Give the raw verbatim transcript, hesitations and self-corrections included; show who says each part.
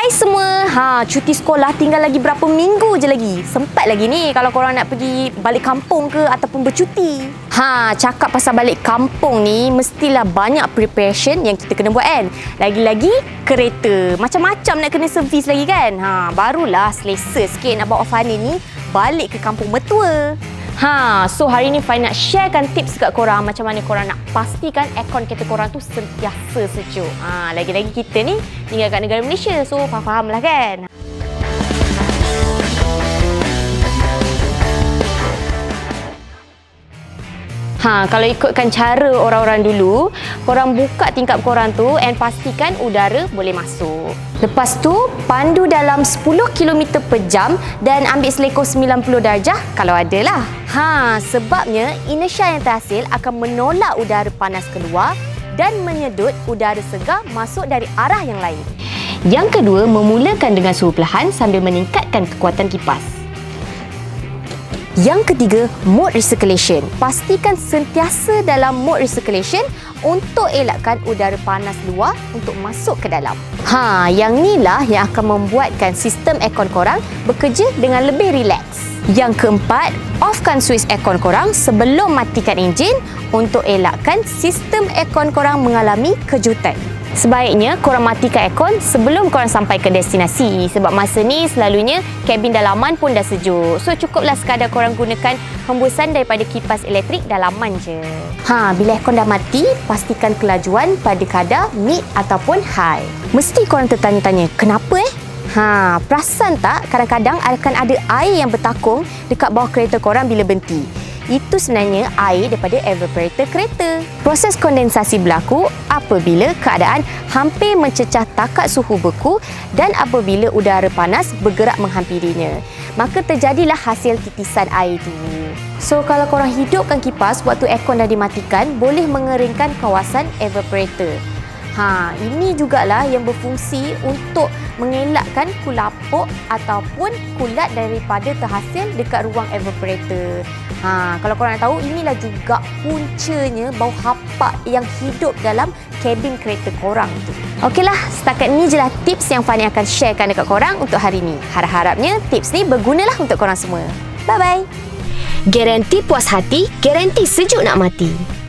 Speaker 1: Hai semua, ha, cuti sekolah tinggal lagi berapa minggu je lagi. Sempat lagi ni kalau korang nak pergi balik kampung ke ataupun bercuti. Ha, cakap pasal balik kampung ni, mestilah banyak preparation yang kita kena buat kan. Lagi-lagi kereta, macam-macam nak kena servis lagi kan. Ha, barulah selesa sikit nak bawa Fani ni balik ke kampung mertua. Ha, so hari ni Fai nak sharekan tips kat korang macam mana korang nak pastikan aircon kereta korang tu sentiasa sejuk. Ha, lagi-lagi kita ni tinggal kat negara Malaysia, so faham-faham lah kan. Ha, kalau ikutkan cara orang-orang dulu, korang buka tingkap korang tu and pastikan udara boleh masuk. Lepas tu, pandu dalam sepuluh kilometer per jam dan ambil selekor sembilan puluh darjah kalau ada lah. Ha, sebabnya inersia yang terhasil akan menolak udara panas keluar dan menyedut udara segar masuk dari arah yang lain. Yang kedua, memulakan dengan suhu perlahan sambil meningkatkan kekuatan kipas. Yang ketiga, mode recirculation. Pastikan sentiasa dalam mode recirculation untuk elakkan udara panas luar untuk masuk ke dalam. Ha, yang inilah yang akan membuatkan sistem aircon korang bekerja dengan lebih rileks. Yang keempat, offkan switch aircon korang sebelum matikan enjin untuk elakkan sistem aircon korang mengalami kejutan. Sebaiknya korang matikan aircon sebelum korang sampai ke destinasi sebab masa ni selalunya kabin dalaman pun dah sejuk. So cukuplah sekadar korang gunakan hembusan daripada kipas elektrik dalaman je. Ha, bila aircon dah mati, pastikan kelajuan pada kadar mid ataupun high. Mesti korang tertanya-tanya, kenapa eh? Ha, perasan tak kadang-kadang akan ada air yang bertakung dekat bawah kereta korang bila berhenti? Itu sebenarnya air daripada evaporator kereta. Proses kondensasi berlaku apabila keadaan hampir mencecah takat suhu beku dan apabila udara panas bergerak menghampirinya. Maka terjadilah hasil titisan air itu. So, kalau korang hidupkan kipas waktu aircon dah dimatikan, boleh mengeringkan kawasan evaporator. Ha, ini jugalah yang berfungsi untuk mengelakkan kulapuk ataupun kulat daripada terhasil dekat ruang evaporator. Ha, kalau korang nak tahu, inilah juga puncanya bau hapak yang hidup dalam kabin kereta korang tu. Okeylah, setakat ni je lah tips yang Fani akan sharekan dekat korang untuk hari ni. Harap-harapnya tips ni bergunalah untuk korang semua. Bye-bye. Garanti puas hati, garanti sejuk nak mati.